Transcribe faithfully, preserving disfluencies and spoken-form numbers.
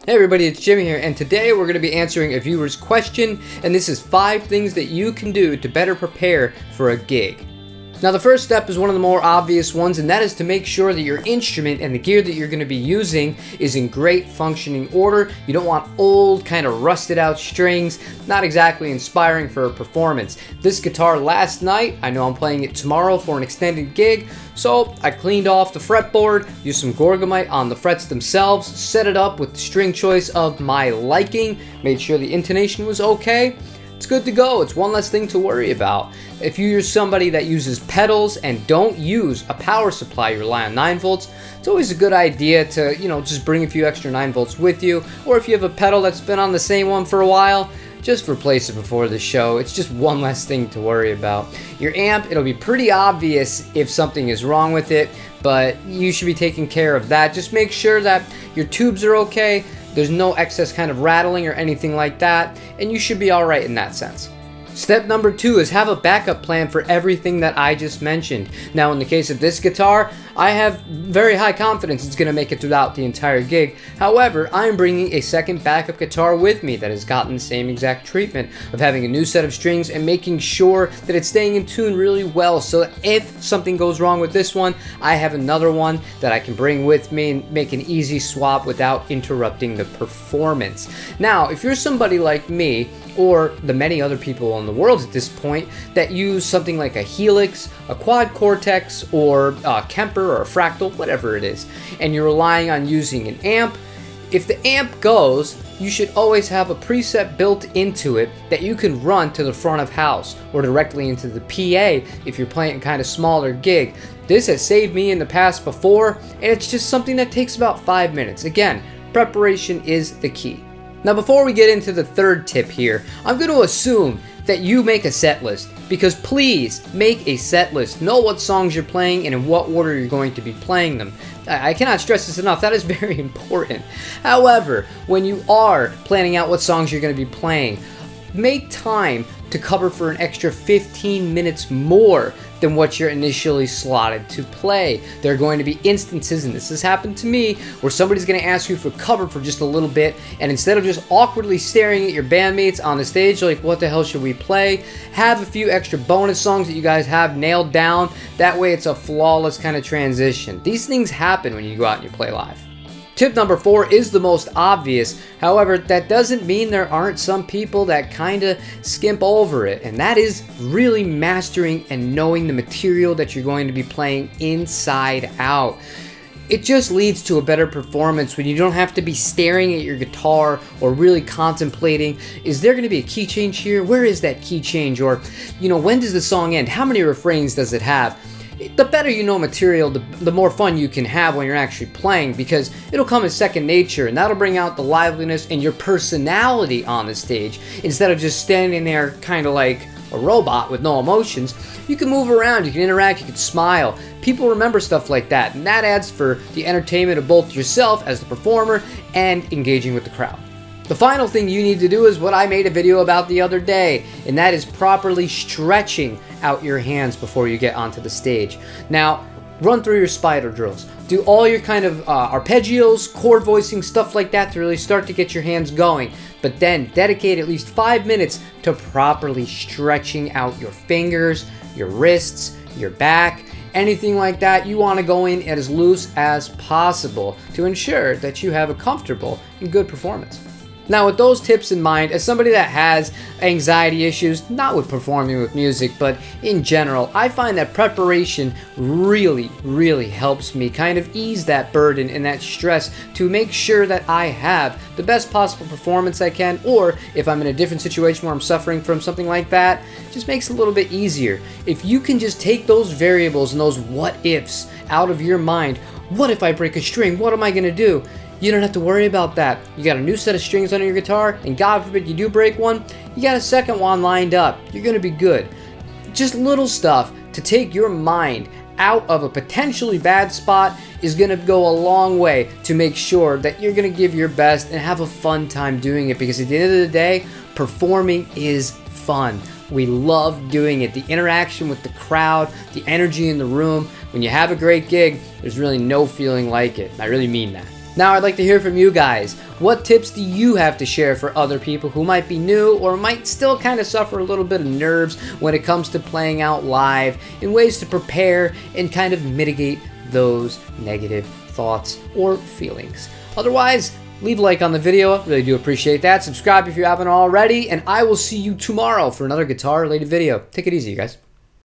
Hey everybody, it's Jimmy here, and today we're going to be answering a viewer's question, and this is five things that you can do to better prepare for a gig. Now the first step is one of the more obvious ones, and that is to make sure that your instrument and the gear that you're going to be using is in great functioning order. You don't want old, kind of rusted out strings, not exactly inspiring for a performance. This guitar last night, I know I'm playing it tomorrow for an extended gig, so I cleaned off the fretboard, used some Gorgomite on the frets themselves, set it up with the string choice of my liking, made sure the intonation was okay. It's good to go. It's one less thing to worry about. If you're somebody that uses pedals and don't use a power supply, you rely on nine volts, it's always a good idea to, you know, just bring a few extra nine volts with you. Or if you have a pedal that's been on the same one for a while, just replace it before the show. It's just one less thing to worry about. Your amp, it'll be pretty obvious if something is wrong with it, but you should be taking care of that. Just make sure that your tubes are okay, there's no excess kind of rattling or anything like that, and you should be alright in that sense. Step number two is have a backup plan for everything that I just mentioned. Now in the case of this guitar, I have very high confidence it's going to make it throughout the entire gig. However, I'm bringing a second backup guitar with me that has gotten the same exact treatment of having a new set of strings and making sure that it's staying in tune really well, so that if something goes wrong with this one, I have another one that I can bring with me and make an easy swap without interrupting the performance. Now, if you're somebody like me, or the many other people in the world at this point that use something like a Helix, a Quad Cortex, or a Kemper, or a Fractal, whatever it is, and you're relying on using an amp, if the amp goes, you should always have a preset built into it that you can run to the front of house or directly into the P A if you're playing a kind of smaller gig. This has saved me in the past before, and it's just something that takes about five minutes. Again, preparation is the key. Now before we get into the third tip here, I'm going to assume that you make a set list, because please make a set list. Know what songs you're playing and in what order you're going to be playing them. I cannot stress this enough, that is very important. However, when you are planning out what songs you're going to be playing, make time to cover for an extra fifteen minutes more than what you're initially slotted to play. There are going to be instances, and this has happened to me, where somebody's going to ask you for cover for just a little bit, and instead of just awkwardly staring at your bandmates on the stage like, what the hell should we play, have a few extra bonus songs that you guys have nailed down. That way it's a flawless kind of transition. These things happen when you go out and you play live. Tip number four is the most obvious. However, that doesn't mean there aren't some people that kind of skimp over it, and that is really mastering and knowing the material that you're going to be playing inside out. It just leads to a better performance when you don't have to be staring at your guitar or really contemplating, is there going to be a key change here? Where is that key change? Or, you know, when does the song end? How many refrains does it have? The better you know material, the, the more fun you can have when you're actually playing, because it'll come as second nature, and that'll bring out the liveliness and your personality on the stage. Instead of just standing there kind of like a robot with no emotions, you can move around, you can interact, you can smile. People remember stuff like that, and that adds for the entertainment of both yourself as the performer and engaging with the crowd. The final thing you need to do is what I made a video about the other day, and that is properly stretching out your hands before you get onto the stage. Now, run through your spider drills. Do all your kind of uh, arpeggios, chord voicing, stuff like that to really start to get your hands going. But then dedicate at least five minutes to properly stretching out your fingers, your wrists, your back, anything like that. You want to go in as loose as possible to ensure that you have a comfortable and good performance. Now with those tips in mind, as somebody that has anxiety issues, not with performing with music, but in general, I find that preparation really, really helps me kind of ease that burden and that stress to make sure that I have the best possible performance I can, or if I'm in a different situation where I'm suffering from something like that, it just makes it a little bit easier. If you can just take those variables and those what ifs out of your mind, what if I break a string? What am I going to do? You don't have to worry about that. You got a new set of strings under your guitar, and God forbid you do break one, you got a second one lined up. You're going to be good. Just little stuff to take your mind out of a potentially bad spot is going to go a long way to make sure that you're going to give your best and have a fun time doing it, because at the end of the day, performing is fun. We love doing it. The interaction with the crowd, the energy in the room. When you have a great gig, there's really no feeling like it. I really mean that. Now I'd like to hear from you guys. What tips do you have to share for other people who might be new or might still kind of suffer a little bit of nerves when it comes to playing out live, in ways to prepare and kind of mitigate those negative thoughts or feelings? Otherwise, leave a like on the video. I really do appreciate that. Subscribe if you haven't already, and I will see you tomorrow for another guitar related video. Take it easy, you guys.